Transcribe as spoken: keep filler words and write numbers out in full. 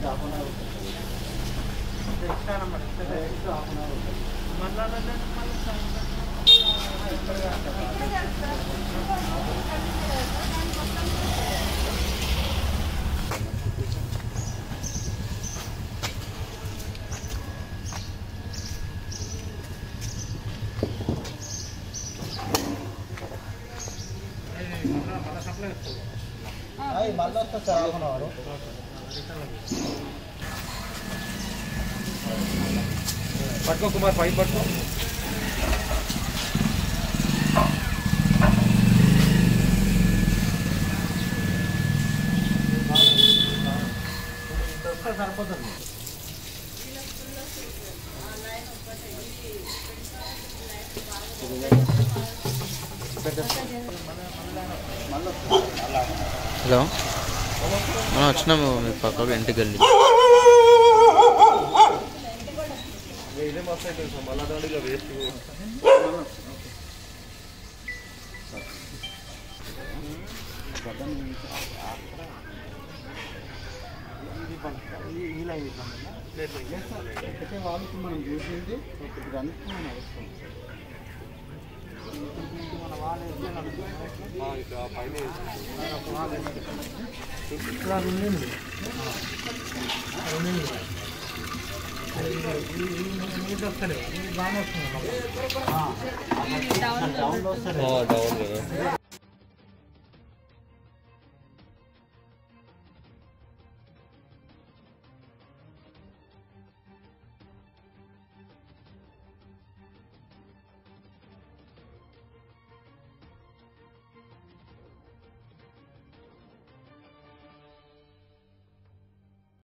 extra number extra half an hour మళ్ళీ మళ్ళీ వస్తా సార్ హాఫ్ అన్ అవర్ పట్టుకో కుమార్ పైప్ పట్టుకో సరిపోతుంది హలో మనం వచ్చినాము మీ పక్కకు ఇంటికి వెళ్ళి ఇదే మస్తు అవుతుంది సార్ మళ్ళా దాడిగా వేస్ట్ వాళ్ళకి మనం చూసింది ఇప్పుడు అనుకుని నడుస్తాం మన వాళ్ళు పైన బాగానే వస్తుంది డౌన్లో వస్తుంది